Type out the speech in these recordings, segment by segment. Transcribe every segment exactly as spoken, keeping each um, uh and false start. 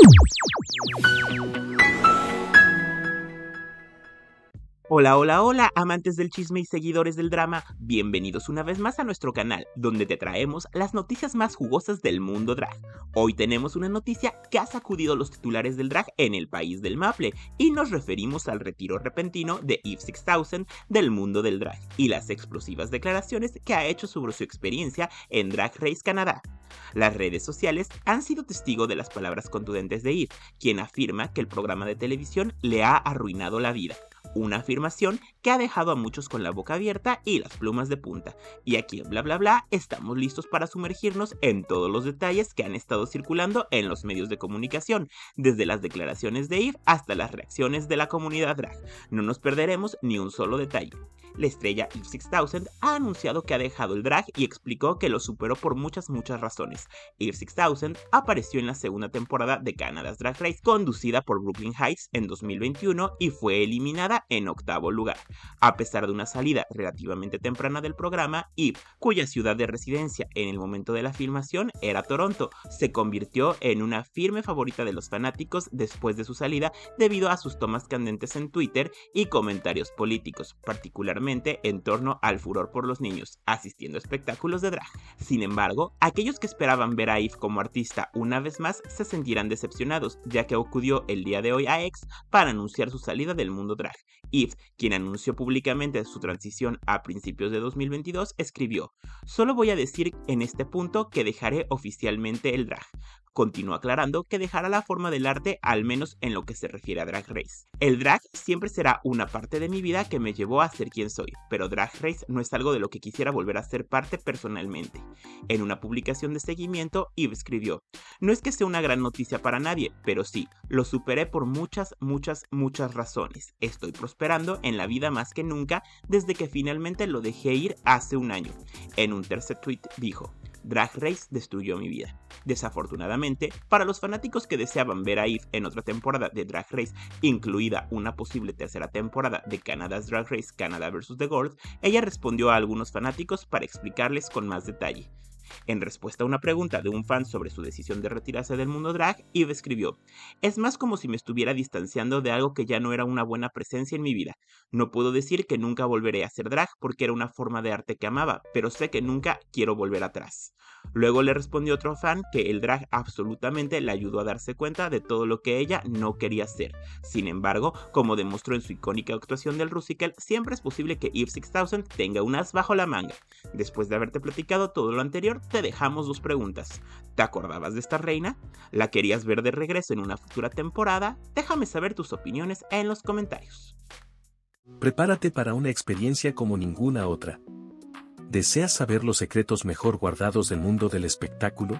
Hola, hola, hola, amantes del chisme y seguidores del drama, bienvenidos una vez más a nuestro canal, donde te traemos las noticias más jugosas del mundo drag. Hoy tenemos una noticia que ha sacudido los titulares del drag en el país del Maple, y nos referimos al retiro repentino de Eve seis mil del mundo del drag, y las explosivas declaraciones que ha hecho sobre su experiencia en Drag Race Canadá. Las redes sociales han sido testigo de las palabras contundentes de Eve, quien afirma que el programa de televisión le ha arruinado la vida. Una afirmación que ha dejado a muchos con la boca abierta y las plumas de punta. Y aquí en Bla Bla Bla estamos listos para sumergirnos en todos los detalles que han estado circulando en los medios de comunicación, desde las declaraciones de Eve hasta las reacciones de la comunidad drag. No nos perderemos ni un solo detalle. La estrella Eve seis mil ha anunciado que ha dejado el drag y explicó que lo superó por muchas muchas razones. Eve seis mil apareció en la segunda temporada de Canada's Drag Race, conducida por Brooklyn Heights en dos mil veintiuno, y fue eliminada en octavo lugar. A pesar de una salida relativamente temprana del programa, Eve, cuya ciudad de residencia en el momento de la filmación era Toronto, se convirtió en una firme favorita de los fanáticos después de su salida debido a sus tomas candentes en Twitter y comentarios políticos, particularmente en torno al furor por los niños, asistiendo a espectáculos de drag. Sin embargo, aquellos que esperaban ver a Eve como artista una vez más se sentirán decepcionados, ya que acudió el día de hoy a X para anunciar su salida del mundo drag. Eve, quien anunció públicamente su transición a principios de dos mil veintidós, escribió: "Solo voy a decir en este punto que dejaré oficialmente el drag". Continuó aclarando que dejará la forma del arte, al menos en lo que se refiere a Drag Race. "El drag siempre será una parte de mi vida que me llevó a ser quien soy, pero Drag Race no es algo de lo que quisiera volver a ser parte personalmente". En una publicación de seguimiento, Eve escribió: "No es que sea una gran noticia para nadie, pero sí, lo superé por muchas, muchas, muchas razones. Estoy prosperando en la vida más que nunca desde que finalmente lo dejé ir hace un año". En un tercer tweet dijo: "Drag Race destruyó mi vida". Desafortunadamente, para los fanáticos que deseaban ver a Eve en otra temporada de Drag Race, incluida una posible tercera temporada de Canada's Drag Race Canada versus The World, ella respondió a algunos fanáticos para explicarles con más detalle. En respuesta a una pregunta de un fan sobre su decisión de retirarse del mundo drag, Eve escribió: "Es más como si me estuviera distanciando de algo que ya no era una buena presencia en mi vida. No puedo decir que nunca volveré a hacer drag porque era una forma de arte que amaba, pero sé que nunca quiero volver atrás". Luego le respondió otro fan que el drag absolutamente le ayudó a darse cuenta de todo lo que ella no quería hacer. Sin embargo, como demostró en su icónica actuación del Rusical, siempre es posible que Eve seis mil tenga un as bajo la manga. Después de haberte platicado todo lo anterior, te dejamos dos preguntas. ¿Te acordabas de esta reina? ¿La querías ver de regreso en una futura temporada? Déjame saber tus opiniones en los comentarios. Prepárate para una experiencia como ninguna otra. ¿Deseas saber los secretos mejor guardados del mundo del espectáculo?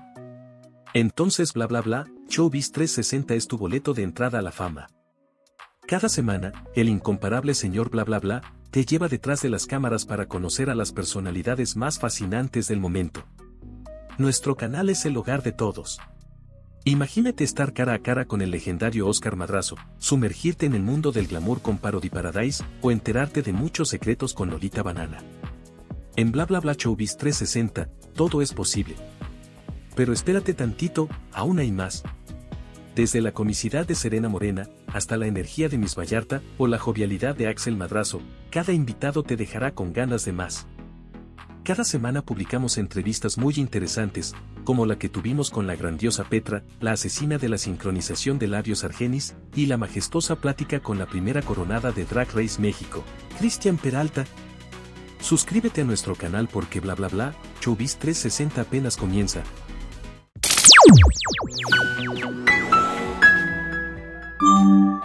Entonces Bla Bla Bla, Showbiz trescientos sesenta es tu boleto de entrada a la fama. Cada semana, el incomparable señor Bla Bla Bla te lleva detrás de las cámaras para conocer a las personalidades más fascinantes del momento. Nuestro canal es el hogar de todos. Imagínate estar cara a cara con el legendario Oscar Madrazo, sumergirte en el mundo del glamour con Parody Paradise o enterarte de muchos secretos con Lolita Banana. En Bla Bla Bla Showbiz trescientos sesenta, todo es posible. Pero espérate tantito, aún hay más. Desde la comicidad de Serena Morena, hasta la energía de Miss Vallarta o la jovialidad de Axel Madrazo, cada invitado te dejará con ganas de más. Cada semana publicamos entrevistas muy interesantes, como la que tuvimos con la grandiosa Petra, la asesina de la sincronización de labios Argenis, y la majestuosa plática con la primera coronada de Drag Race México, Cristian Peralta. Suscríbete a nuestro canal porque Bla Bla Bla, Showbiz trescientos sesenta apenas comienza. Thank you.